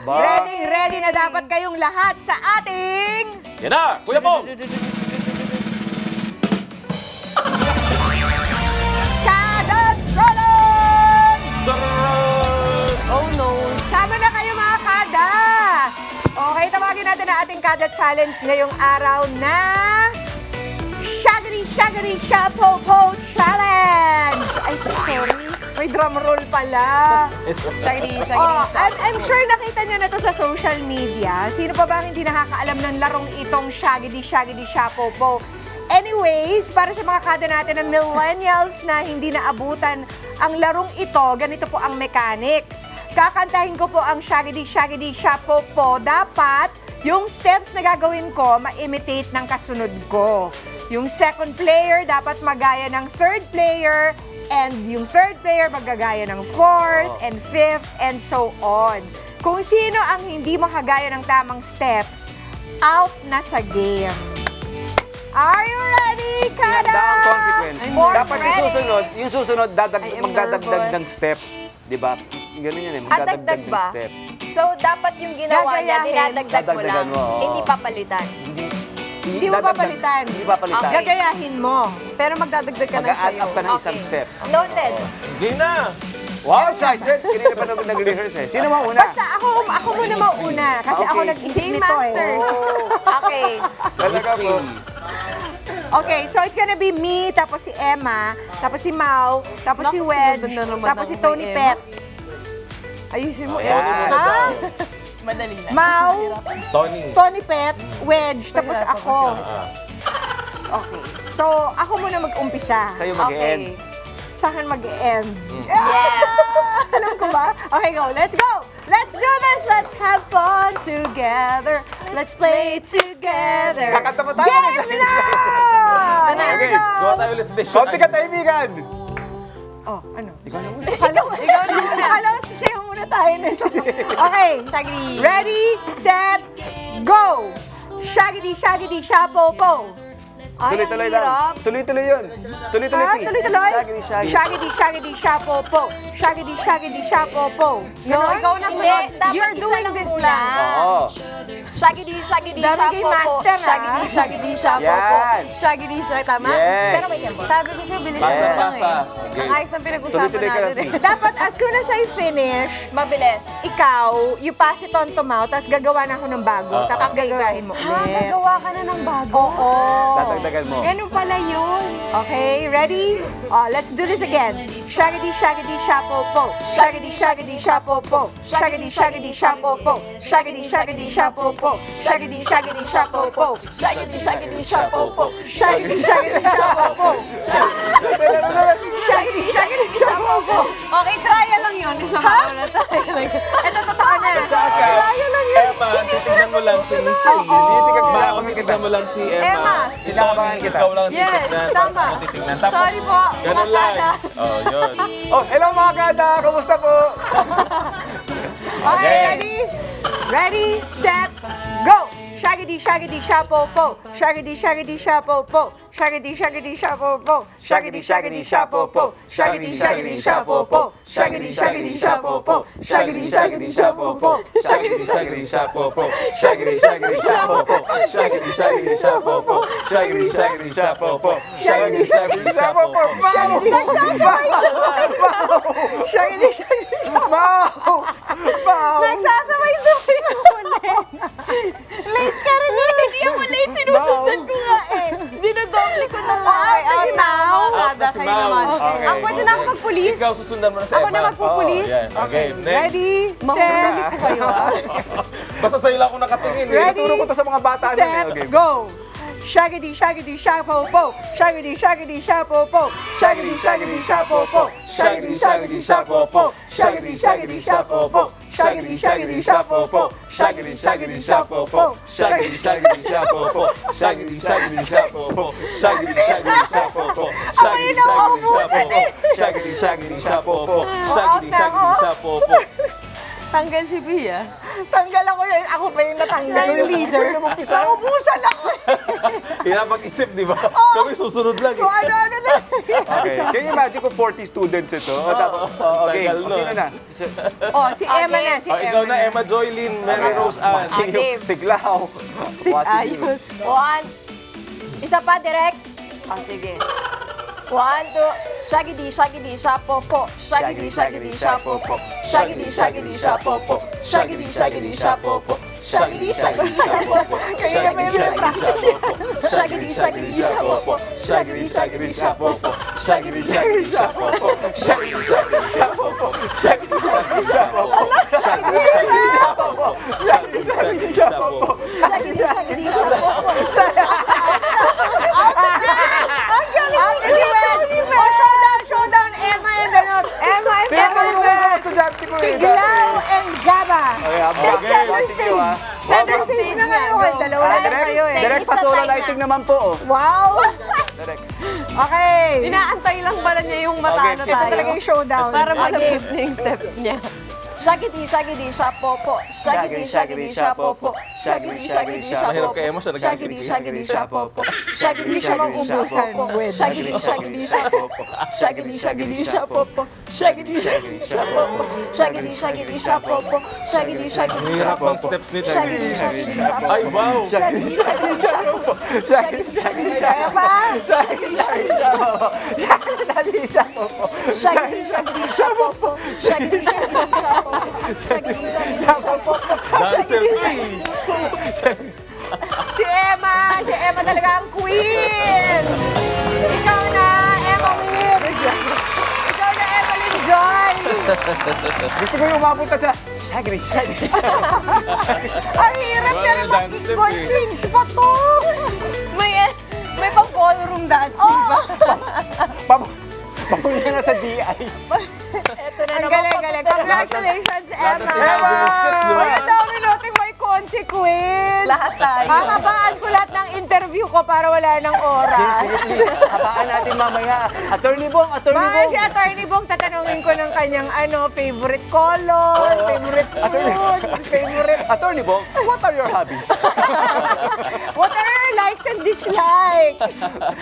Ready na dapat kayong lahat sa ating... Yan na, Kuya Pong! Kada Challenge! Oh no. Sama na kayo mga kada! Okay, tawagin natin ang ating kada challenge ngayong araw na... Shaggity Shaggity Shapopo Challenge! Ay, sorry. May drum roll pala. Shaggity, Oh, I'm sure nakita niyo na to sa social media. Sino pa ba ang hindi nakakaalam ng larong itong Shaggity Shaggity Shapopo? Anyways, para sa mga kada natin ng millennials na hindi naabutan ang larong ito, ganito po ang mechanics. Kakantahin ko po ang Shaggity Shaggity Shapopo. Dapat yung steps na gagawin ko, ma-imitate ng kasunod ko. Yung second player dapat magaya ng third player, and yung third player magagaya ng fourth and fifth and so on. Kung sino ang hindi makagaya ng tamang steps, out na sa game. Are you ready, Kada? Ang consequence. Dapat yung susunod, magdadagdag ng step. Diba? Ganun yan eh, magdadagdag ng ba? step. So, dapat yung ginawa niya, dinadagdag mo lang. Hindi papalitan. Hindi mo papalitan. Hindi papalitan. Okay. Gagayahin mo. Pero magdadagdag ka ng Mag-a-add sayo. up ka ng isang step. Noted. Game na! Wow, excited! Kanina pa naman nag-rehearse eh. Sino mauna? Basta ako muna mauna. Kasi ako nag-isip Game nito master. eh. Okay. Talaga po. Okay, so it's gonna be me, tapos si Emma, tapos si Mau, tapos si Naku, Wedge, sinundan na naman tapos si ako Tony kay Pet. Ayusin mo. Ayan. Ha? Madali na. Mau, Tony. Tony Pet, Wedge, tapos ako. Okay, so ako muna mag-umpisa. Sa'yo mag-e-end. Sa akin mag-e-end. Yes! Alam ko ba? Okay, go. Let's go! Let's do this! Let's have fun together. Let's play together. Kakanta pa tayo. Game na! Here we Okay, go! Gawa tayo ulit station. Konti ka kaibigan! Oh, ano? Ikaw na muna. Ikaw na muna. Alam, sasayaw muna tayo nito. Okay. Shaggity. Ready, set, go! Shaggity, shaggity, shapopo. Tuloy-tuloy lang. Tuloy-tuloy yun. Tuloy-tuloy. Ha? Tuloy-tuloy? Shaggity, shaggity. Shaggity, shaggity, shapopo. Shaggity, shaggity, shapopo. No, ikaw na sunod. You're doing this lang. Oo. Shaggity, shaggity, Dami kay shapopo. master, ha? Shaggity, shaggity, shapopo. Yan. Shaggity, shaggity. Tama? Yes. Pero may tempo. Sabi ko sa'yo, bilis Basa, lang basa. eh. Okay. Ayos ang pinag-usapan Tuloy-tuloy ka natin lang, eh. Dapat as soon as I finish, Mabilis. ikaw, you pass it on to Mau, tapos gagawa na ako ng bago, tapos gagawain mo Ha? ulit. Gagawa ka na ng bago? Oo. Tatagdagan mo. Ganun pala yun. Okay, ready? Oh, let's do this again. Shaggity, shaggity, shapopo. Shaggity, shaggity, shapopo. Shaggity, shaggity, shapopo. Shaggity, shaggity, shapopo. Shaggity, shaggity, shapopo. Shaggity, shaggity, shapopo. Shaggity, shaggity, shapopo. Shaggity, shaggity, shapopo. Okay, trial lang yun. Isama mo na tayo. Ito, totoo na. Trial lang yun. Emma, titignan mo lang si Miss A. Titignan mo lang si Emma. Emma. Si Tony, ikaw lang Yes, titignan. Tapos tama. mo titignan. Tapos, Sorry po, ganun mga lang. kada. Oh, yun. Oh, hello mga kada! Kumusta po? Okay, ready? Ready, set, go! Shaggity, shaggity, shapopo. Shaggity, shaggity, shapopo. Shaggity, shaggity, shapopo. Shaggity, shaggity, shapopo. Shaggity, shaggity, shapopo. Shaggity, shaggity, shapopo. Shaggity, shaggity, shapopo. Shaggity, shaggity, shapopo. Shaggity, shaggity, shapopo. Shaggity, shaggity, shapopo. Shaggity, shaggity, shapopo. Shaggity, shaggity, shapopo. Shaggity, shaggity, Wow! Wow! nagsasabay-sabay na ulit. Late ka rin eh. Hindi ako late. Sinusundan ko nga eh. Dinodoble ko na nga. Kasi Mau. Kada si kayo Mau. naman. Okay. Ang pwede na ako magpulis. Ikaw susundan mo na si Ako Emma. na magpupulis. Oh, yan. Okay, next. Ready, Mahuli set, po kayo ah. Basta sa'yo lang ako nakatingin. eh. Ready? Turo ko to sa mga bata nun eh. set, Okay. go! Shaggity, shaggity, shapopo. Shaggity, shaggity, shapopo. Shaggity, shaggity, shapopo. Shaggity, shaggity, shapopo. Shaggity, shaggity, shapopo. Shaggity, shaggity, shapopo. Shaggity, shaggity, shapopo. Shaggity, shaggity, shapopo. Shaggity, shaggity, shapopo. Shaggity, shaggity, shapopo. Shaggity, shaggity, shapopo. Shaggity, shaggity, shapopo. Shaggity, shaggity, shapopo. Tanggal si Pia. Tanggal ako yun. Ako pa yung natanggal. Yung leader. Naubusan ako. Hirap mag-isip, di ba? Kami susunod lang Kung eh. ano-ano na. Okay. Can you imagine kung 40 students ito? Okay. tagal O, nun. sino na? Oh, si Emma na, si Oh, Emma ikaw na, Emma Joylyn, Mary Rose Ann. Watching you. Game. Tiglaw. Watching you. Ayos. 1. Isa pa, direct. Oh, sige. 1, 2. Shaggy, shaggy, shapopo. Shaggy, shaggy, shapopo. Shaggy, shaggy, shapopo. Shaggy, shaggy, shapopo. Shaggy, shaggy, shapopo. Kanina pa yung practice yan. Shaggy, shaggy, shapopo. Shaggy, shaggy, shapopo. Shaggy, shaggy, shapopo. Shaggy, shaggy, shapopo. Shaggy, shaggy, shapopo. Shaggy, shaggy, shapopo. Shaggy, shaggy, shapopo. Shaggy, shaggy, shapopo. After si Wen. Oh, showdown, Emma and ano. Emma and Tingnan mo yung estudyante ko eh. Tiglaw and Gaba. Okay, Take center watching you, stage. Center stage naman yun. Dalawa na lang kayo eh. Direct pa solo lighting naman po. Oh. Wow! Direct. Okay. Inaantay lang pala niya yung matalo Okay. Ito talaga yung showdown. Para mag-game na yung steps niya. Shaggy, shapopo. Shaggy, shaggy, shapopo. Shaggy, shaggy, Mahirap shapopo. kay Emma siya Shaggy, shaggy, shapopo. Shaggy, Hindi siya shaggy, mauubusan. shapopo. Shaggy, shaggy, shapopo. Shaggy, shaggy, shapopo. Shaggy, shaggy, shapopo. Shaggy, shaggy, shapopo. Shaggy, shaggy, Hirap ang shapopo. steps nito. Shaggy, shaggy, shapopo. Ay, wow! Shaggy, shaggy, shapopo. Shaggy, shaggy, Kaya pa? Shaggy, shaggy, shapopo. Shaggy, shapopo. Shaggy, shaggy, shapopo. Shaggy, shaggy, shapopo. Shaggy, shaggy, shapopo. Dancer ko eh! Si Emma talaga ang queen! Ikaw na, Emma Win! Ikaw na, Evelyn Joy! Gusto ko yung umabot ka sa shaggy. Ang hirap Wala pero na dance step mag-ball eh. change pa to! May pang ballroom dance. Papunta na sa DI. Ito na Ang naman. galing. Congratulations, Lahat ng Emma! pinagbumustos, di ba? Ang dami nating may consequence! Lahat tayo. Kakabaan ko lahat ng interview ko para wala ng oras. Sige. Habaan natin mamaya. Attorney Bong. Baka si Attorney Bong, tatanungin ko ng kanyang favorite color, favorite food, favorite... Attorney Bong, what are your hobbies? What are your likes and dislikes?